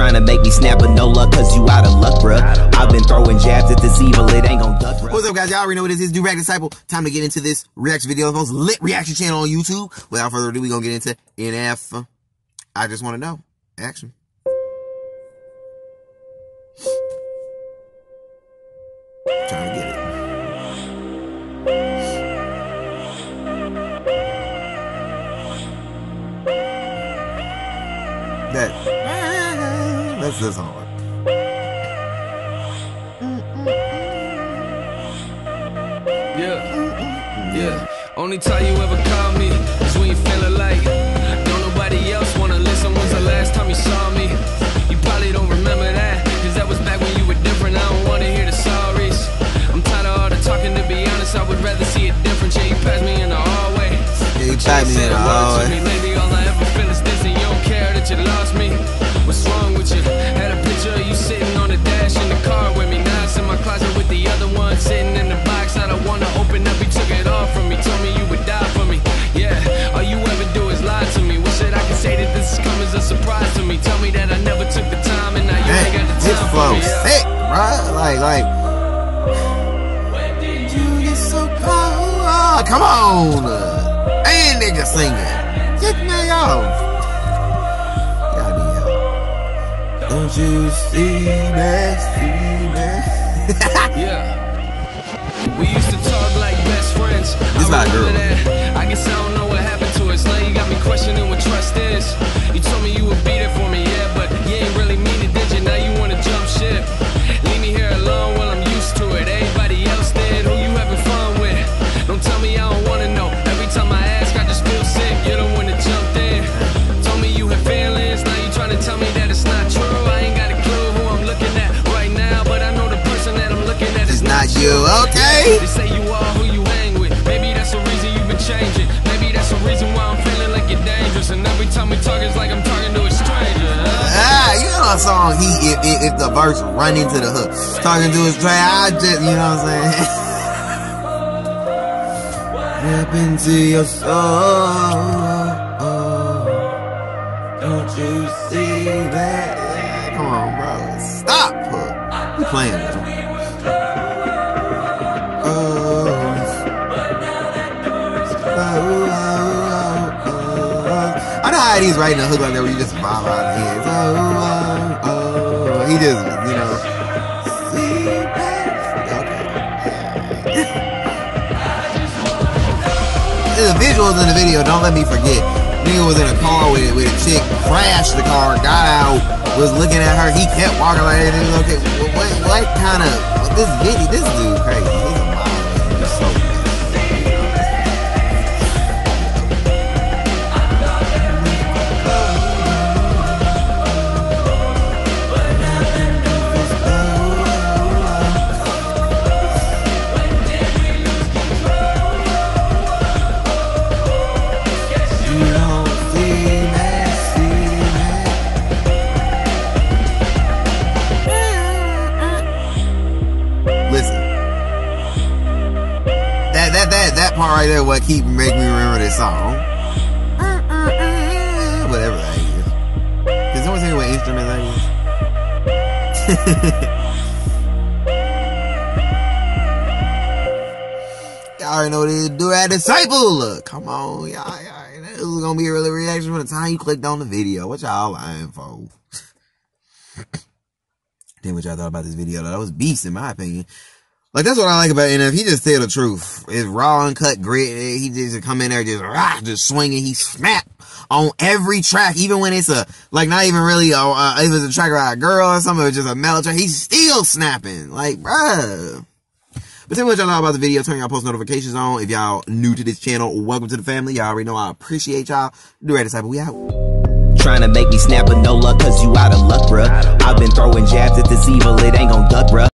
Trying to make me snap, but no luck, cause you out of luck, bruh. I've been throwing jabs at this evil, it ain't gon' duck, bruh. What's up, guys? Y'all already know what this is. Do Rag Disciple. Time to get into this reaction video. The most lit reaction channel on YouTube. Without further ado, we gonna get into NF. I just wanna know. Action. Trying to get it. That's this hard. Yeah. Only time you ever call me is when you feeling like don't nobody else wanna listen. When's the last time you saw me? You probably don't remember that, cause that was back when you were different. I don't wanna hear the sorries. I'm tired of all the talking, to be honest. I would rather see it different. Yeah, you passed me in the hallway. Yeah, you passed me in the hallway. Lately, all I ever feel is this, and you don't care that you lost me. What's wrong with you? Had a picture of you sitting on the dash in the car with me. Now it's in my closet with the other one sitting in the box. I don't wanna open up. You took it off from me. Told me you would die for me. Yeah, all you ever do is lie to me. Wish that I could say that this has come as a surprise to me. Tell me that I never took the time, and now you ain't got the time for me. Sick, right? Like. When did you get so cold? Oh, come on, and nigga singing. Get me off. Don't you see that? Yeah. We used to talk like best friends. This not girl. I guess I don't know what happened to us. Now you got me questioning what trust is. You told me you would be there for me, yeah, but you ain't really mean it, did you? Now you wanna jump ship. Leave me here alone while I'm used to it. Everybody else did. Who you having fun with? Don't tell me I don't wanna know. Every time I ask, I just feel sick. You're the one that jumped in. Told me you had feelings. Now you trying to tell me that it's not true. Not you, okay? They say you are who you hang with. Maybe that's the reason you've been changing. Maybe that's the reason why I'm feeling like you're dangerous. And every time we talk, it's like I'm talking to a stranger. You know a song, if the verse run into the hook. Talking to a stranger, I just, you know what I'm saying? Step into your soul. Don't you see that? Come on, bro. Stop, hook. You playing this one. I know how he's writing a hook like that where you just bob out of hands. He just, you know. The visuals in the video, don't let me forget. Nigga was in a car with a chick, crashed the car, got out, was looking at her, he kept walking like that. Okay, what kind of, this dude crazy. He's a wild man. He's so crazy. That part right there, what keep make me remember this song. Whatever that is. Can someone tell me what instrument that is? Y'all already know what it is. Do Rag Disciple. Look, come on, y'all. This is gonna be a really reaction from the time you clicked on the video. What y'all lying for? Then what y'all thought about this video? That was beast in my opinion. Like, that's what I like about NF. He just tell the truth. It's raw, uncut, grit. He just come in there, just swinging. He snap on every track, even when it's like, not even really, if it's a track about a girl or something, it's just a mellow track. He's still snapping. Like, bruh. But tell me what y'all know about the video. Turn y'all post notifications on. If y'all new to this channel, welcome to the family. Y'all already know I appreciate y'all. Do Rag Disciple. We out. Trying to make me snap, but no luck, cause you out of luck, bruh. I've been throwing jabs at this evil, it ain't gon' duck, bruh.